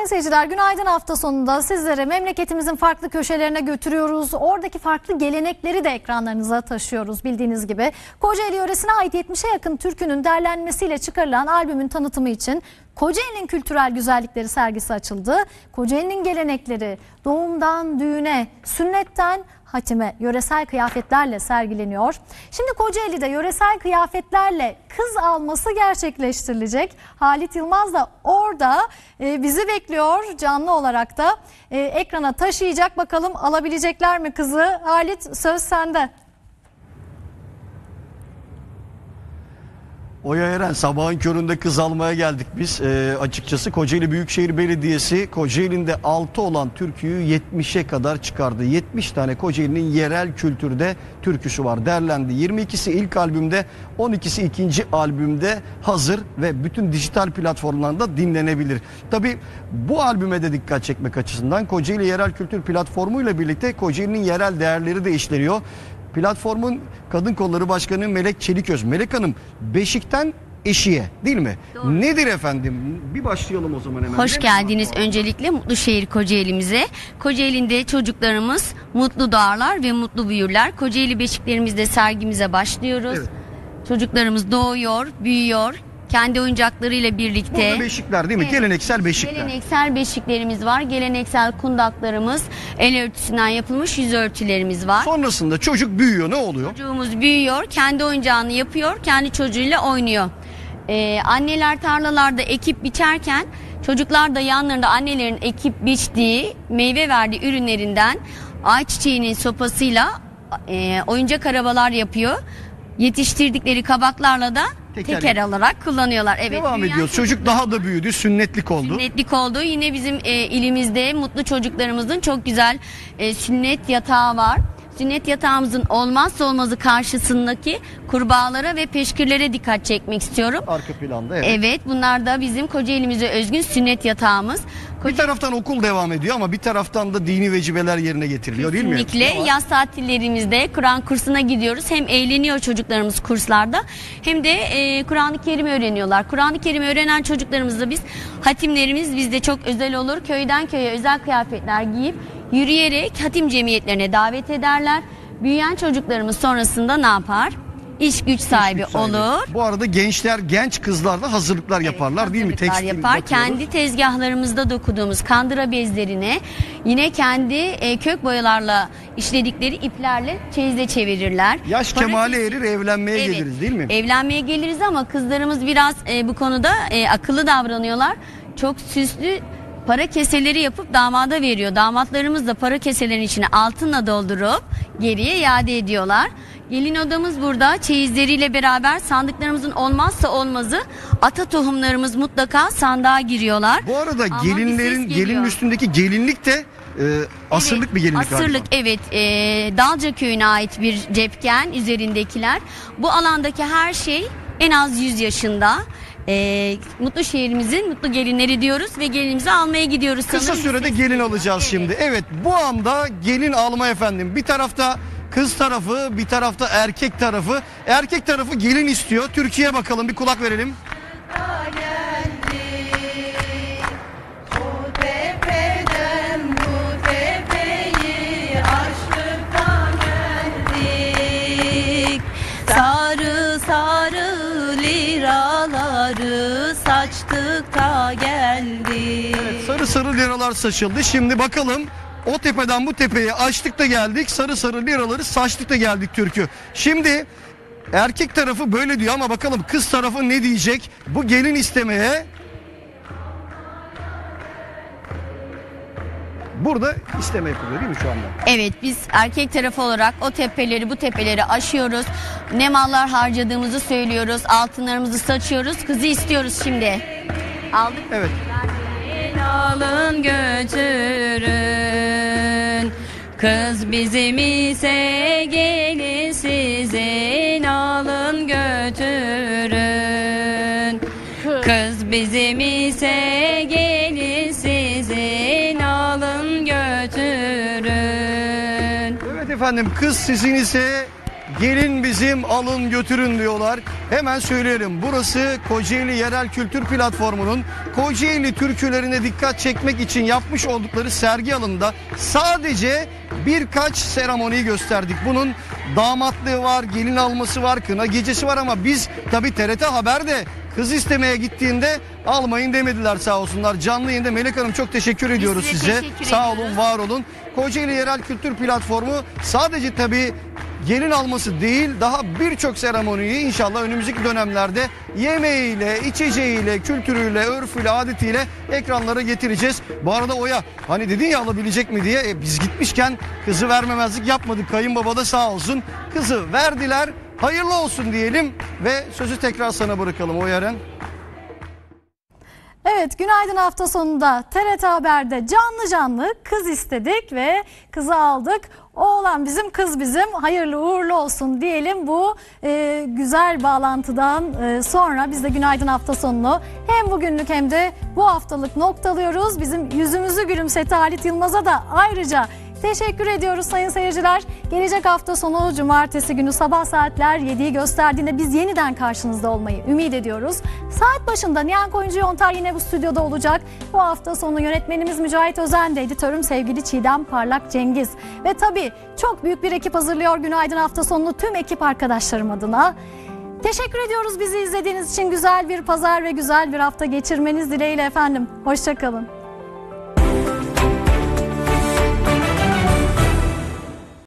Sayın seyirciler, günaydın. Hafta sonunda sizlere memleketimizin farklı köşelerine götürüyoruz. Oradaki farklı gelenekleri de ekranlarınıza taşıyoruz bildiğiniz gibi. Kocaeli yöresine ait 70'e yakın türkünün derlenmesiyle çıkarılan albümün tanıtımı için Kocaeli'nin kültürel güzellikleri sergisi açıldı. Kocaeli'nin gelenekleri doğumdan düğüne, sünnetten hatime yöresel kıyafetlerle sergileniyor. Şimdi Kocaeli'de yöresel kıyafetlerle kız alması gerçekleştirilecek. Halit Yılmaz da orada bizi bekliyor canlı olarak da. Ekrana taşıyacak, bakalım alabilecekler mi kızı? Halit, söz sende. Oya Eren, sabahın köründe kız almaya geldik biz. Açıkçası Kocaeli Büyükşehir Belediyesi Kocaeli'nde 6 olan türküyü 70'e kadar çıkardı. 70 tane Kocaeli'nin yerel kültürde türküsü var, derlendi. 22'si ilk albümde, 12'si ikinci albümde hazır ve bütün dijital platformlarda dinlenebilir. Tabii bu albüme de dikkat çekmek açısından Kocaeli Yerel Kültür Platformu ile birlikte Kocaeli'nin yerel değerleri de işleniyor. Platformun Kadın Kolları Başkanı Melek Çeliköz. Melek Hanım, Beşik'ten Eşiğe, değil mi? Doğru. Nedir efendim? Bir başlayalım o zaman hemen. Hoş geldiniz öncelikle Mutluşehir Kocaeli'mize. Kocaeli'nde çocuklarımız mutlu doğarlar ve mutlu büyürler. Kocaeli Beşiklerimizde sergimize başlıyoruz. Evet. Çocuklarımız doğuyor, büyüyor. Kendi oyuncaklarıyla birlikte. Burada beşikler değil mi? Evet. Geleneksel beşikler. Geleneksel beşiklerimiz var. Geleneksel kundaklarımız, el örtüsünden yapılmış yüz örtülerimiz var. Sonrasında çocuk büyüyor, ne oluyor? Çocuğumuz büyüyor, kendi oyuncağını yapıyor, kendi çocuğuyla oynuyor. Anneler tarlalarda ekip biçerken çocuklar da yanlarında annelerin ekip biçtiği, meyve verdiği ürünlerinden ayçiçeğinin sopasıyla oyuncak arabalar yapıyor. Yetiştirdikleri kabaklarla da teker alarak kullanıyorlar. Evet, devam ediyoruz. Çocuk daha da büyüdü, sünnetlik oldu. Sünnetlik oldu. Yine bizim ilimizde mutlu çocuklarımızın çok güzel sünnet yatağı var. Sünnet yatağımızın olmazsa olmazı karşısındaki kurbağalara ve peşkirlere dikkat çekmek istiyorum. Arka planda, evet. Evet, bunlar da bizim Kocaeli'mize özgün sünnet yatağımız. Bir taraftan okul devam ediyor ama bir taraftan da dini vecibeler yerine getiriliyor, değil mi? Kesinlikle. Yaz tatillerimizde Kur'an kursuna gidiyoruz. Hem eğleniyor çocuklarımız kurslarda hem de Kur'an-ı Kerim öğreniyorlar. Kur'an-ı Kerim öğrenen çocuklarımızla biz hatimlerimiz bizde çok özel olur. Köyden köye özel kıyafetler giyip yürüyerek hatim cemiyetlerine davet ederler. Büyüyen çocuklarımız sonrasında ne yapar? İş güç sahibi olur. Bu arada gençler, genç kızlar da hazırlıklar yaparlar, değil mi? Tekstil yapar. Kendi tezgahlarımızda dokuduğumuz kandıra bezlerine yine kendi kök boyalarla işledikleri iplerle çeyize çevirirler. Yaş kemale erir, evlenmeye geliriz, değil mi? Evlenmeye geliriz ama kızlarımız biraz bu konuda akıllı davranıyorlar. Çok süslü para keseleri yapıp damada veriyor. Damatlarımız da para keselerin içine altınla doldurup geriye iade ediyorlar. Gelin odamız burada. Çeyizleriyle beraber sandıklarımızın olmazsa olmazı ata tohumlarımız mutlaka sandığa giriyorlar. Bu arada gelinin üstündeki gelinlik de asırlık, evet, bir gelinlik. Asırlık galiba. Evet. Dalca köyüne ait bir cepken üzerindekiler. Bu alandaki her şey en az 100 yaşında. Mutlu şehrimizin mutlu gelinleri diyoruz ve gelinimizi almaya gidiyoruz. Kısa sürede gelin alacağız, evet. Şimdi. Evet, bu anda gelin alma efendim. Bir tarafta kız tarafı, bir tarafta erkek tarafı. Erkek tarafı gelin istiyor. Türkiye'ye bakalım, bir kulak verelim. Sarı sarı liraları saçtık da geldik. Evet, sarı sarı liralar saçıldı. Şimdi bakalım, o tepeden bu tepeye açtık da geldik. Sarı sarı liraları saçtık da geldik türkü. Şimdi erkek tarafı böyle diyor ama bakalım kız tarafı ne diyecek? Bu gelin istemeye burada isteme yapılıyor, değil mi şu anda? Evet, biz erkek tarafı olarak o tepeleri bu tepeleri aşıyoruz. Ne mallar harcadığımızı söylüyoruz. Altınlarımızı saçıyoruz. Kızı istiyoruz şimdi. Aldık. Evet. Alın götürün. Kız bizim ise gelin sizin, alın götürün. Kız bizim ise gelin sizin, alın götürün. Evet efendim, kız sizin ise gelin bizim alın götürün diyorlar. Hemen söyleyelim, burası Kocaeli Yerel Kültür Platformu'nun Kocaeli türkülerine dikkat çekmek için yapmış oldukları sergi alanında sadece birkaç seremoniyi gösterdik. Bunun damatlığı var, gelin alması var, kına gecesi var ama biz tabii TRT Haber'de kız istemeye gittiğinde almayın demediler sağ olsunlar. Canlı yayında Melek Hanım çok teşekkür ediyoruz size. Sağ olun, var olun. Kocaeli Yerel Kültür Platformu sadece tabii gelin alması değil, daha birçok seremoniyi inşallah önümüzdeki dönemlerde yemeğiyle, içeceğiyle, kültürüyle, örfüyle, adetiyle ekranlara getireceğiz. Bu arada Oya, hani dedin ya alabilecek mi diye, biz gitmişken kızı vermemezlik yapmadık. Kayınbaba da sağ olsun kızı verdiler. Hayırlı olsun diyelim ve sözü tekrar sana bırakalım Oya'nın. Evet, günaydın hafta sonunda TRT Haber'de canlı kız istedik ve kızı aldık. Oğlan bizim, kız bizim. Hayırlı uğurlu olsun diyelim. Bu güzel bağlantıdan sonra biz de günaydın hafta sonunu hem bugünlük hem de bu haftalık noktalıyoruz. Bizim yüzümüzü gülümseten Halit Yılmaz'a da ayrıca teşekkür ediyoruz sayın seyirciler. Gelecek hafta sonu cumartesi günü sabah saatler 7'yi gösterdiğinde biz yeniden karşınızda olmayı ümit ediyoruz. Saat başında Nihan Koyuncu Yontar yine bu stüdyoda olacak. Bu hafta sonu yönetmenimiz Mücahit Özen de, editörüm sevgili Çiğdem Parlak Cengiz. Ve tabii çok büyük bir ekip hazırlıyor günaydın hafta sonunu tüm ekip arkadaşlarım adına. Teşekkür ediyoruz bizi izlediğiniz için. Güzel bir pazar ve güzel bir hafta geçirmeniz dileğiyle efendim. Hoşça kalın.